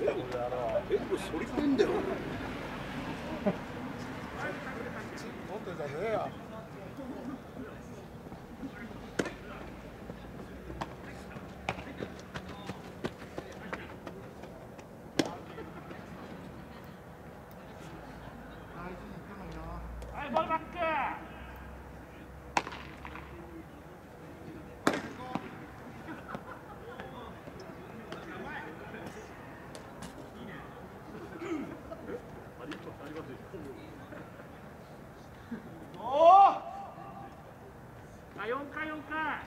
結構反り込んでる。もっとじゃねえや。 はい、ボールバック。4回4回。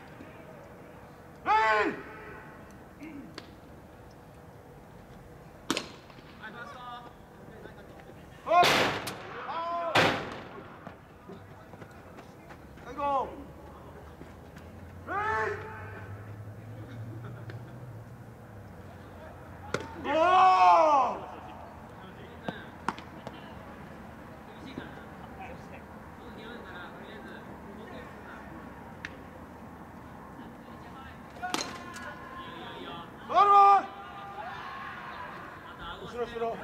後ろ後ろ。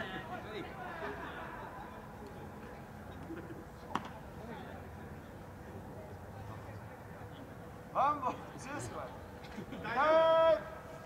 ワンボール、ジュースか。はい。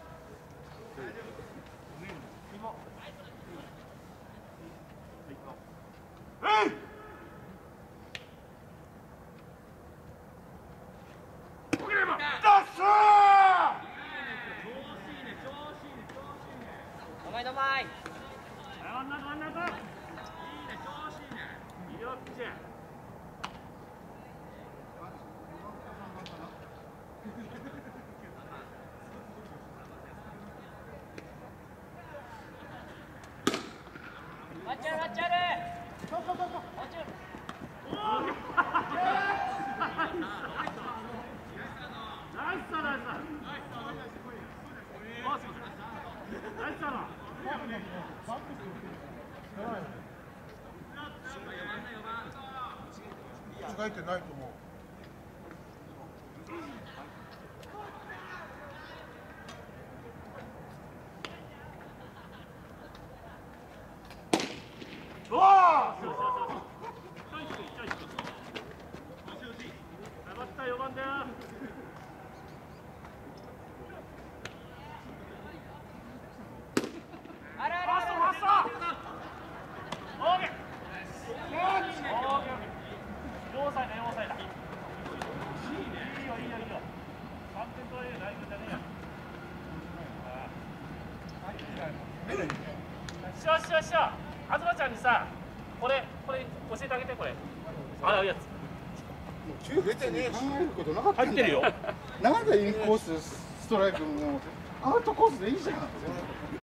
間違えてないと思う。4番だよ。よしよ、あずまちゃんにさ、これ教えてあげて、これ。あ、いいやつ。 出てねえし、考えることなかったんだよ。 入ってるよ。 なんだインコースストライクもアウトコースでいいじゃん。